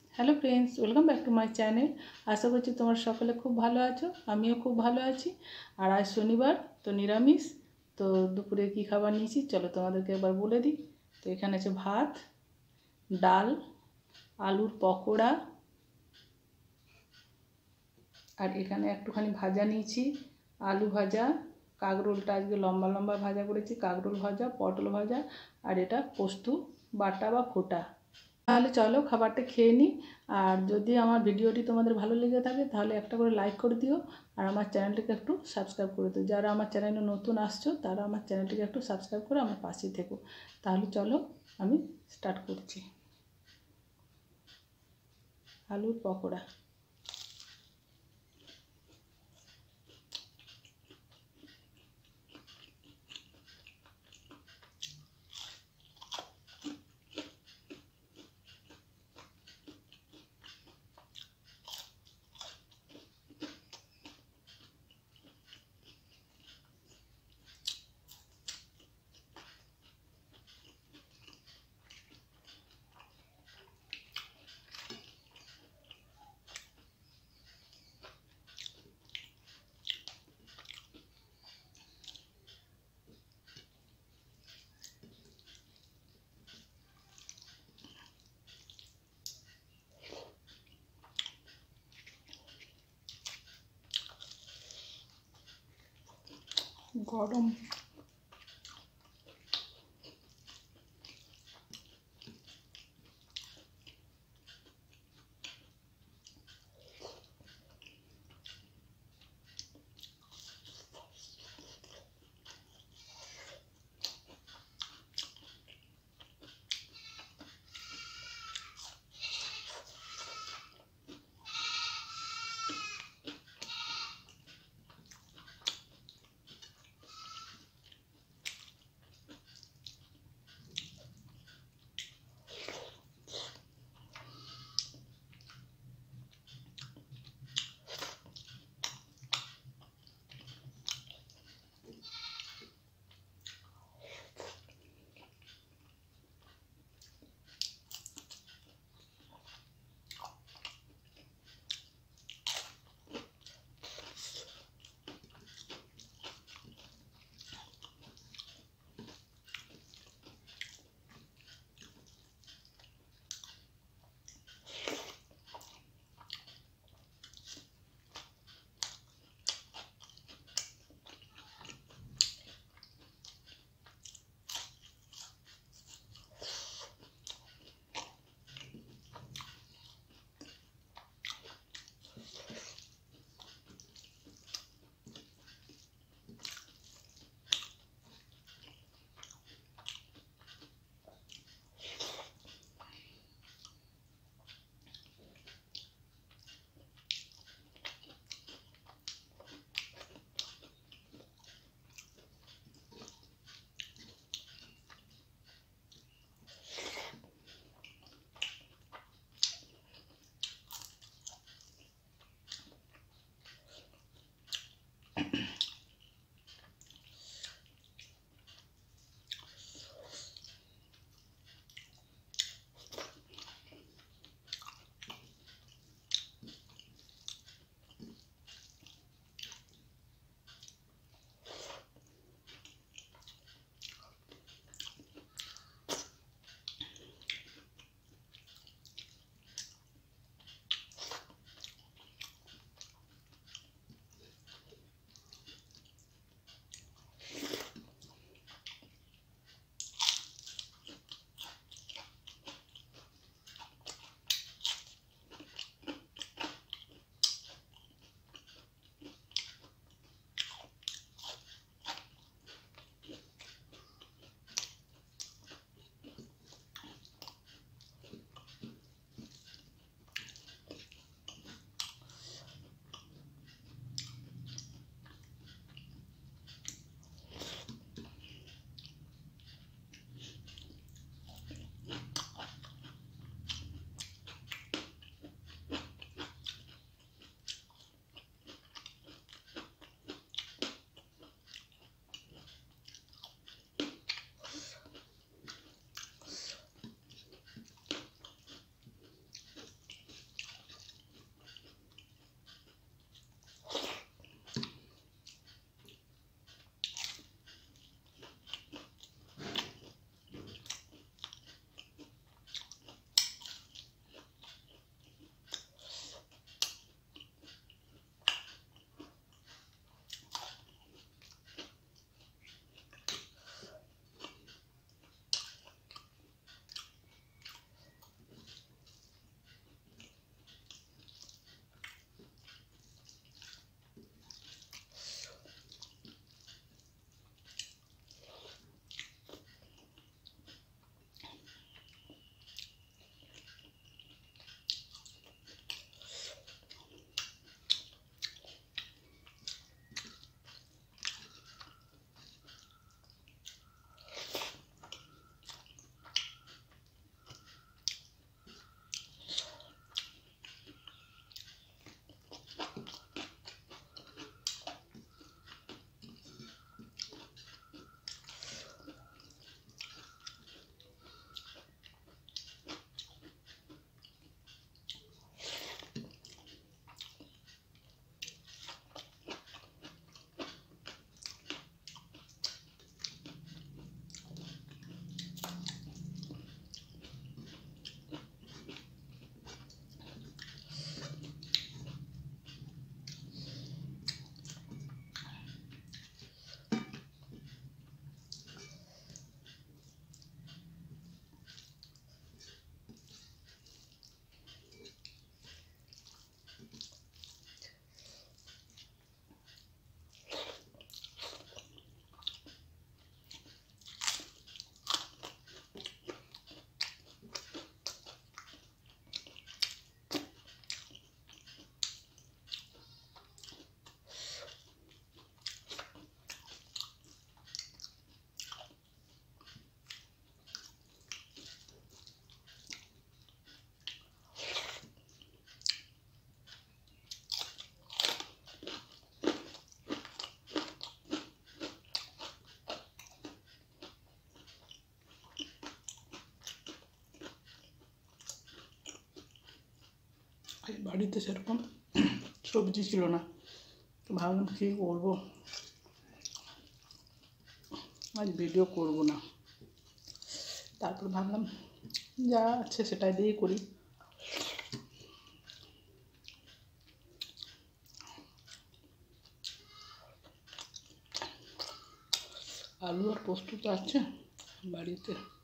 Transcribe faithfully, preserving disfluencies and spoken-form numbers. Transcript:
Hello friends, welcome back to my channel. আশা করছি তোমরা সকলে খুব ভালো আছো, আমিও খুব ভালো আছি। আর আজ শনিবার, তো নিরামিষ। তো দুপুরে কী খাবার নিয়েছি চলো তোমাদেরকে একবার বলে দিই। তো এখানে আছে ভাত, ডাল, আলুর পকোড়া, আর এখানে একটুখানি ভাজা নিয়েছি, আলু ভাজা, কাঁকরোলটা আজকে লম্বা লম্বা ভাজা করেছি, কাঁকরোল ভাজা, পটল ভাজা, আর এটা পোস্ত বাটা বা ফোটা। তাহলে চলো খাবারটা খেয়ে নিই। আর যদি আমার ভিডিওটি তোমাদের ভালো লেগে থাকে তাহলে একটা করে লাইক করে দিও, আর আমার চ্যানেলটিকে একটু সাবস্ক্রাইব করে দিও। যারা আমার চ্যানেলে নতুন আসছো তারা আমার চ্যানেলটিকে একটু সাবস্ক্রাইব করে আমার পাশেই থেকো। তাহলে চলো আমি স্টার্ট করছি। আলুর পকোড়া। গরম। বাড়িতে সেরকম সবজি ছিল না, তো ভাবলাম কী করবো, আজ ভিডিও করব না। তারপর ভাবলাম যা আছে সেটাই দিয়েই করি। আলু আর পোস্ত তো আছে বাড়িতে।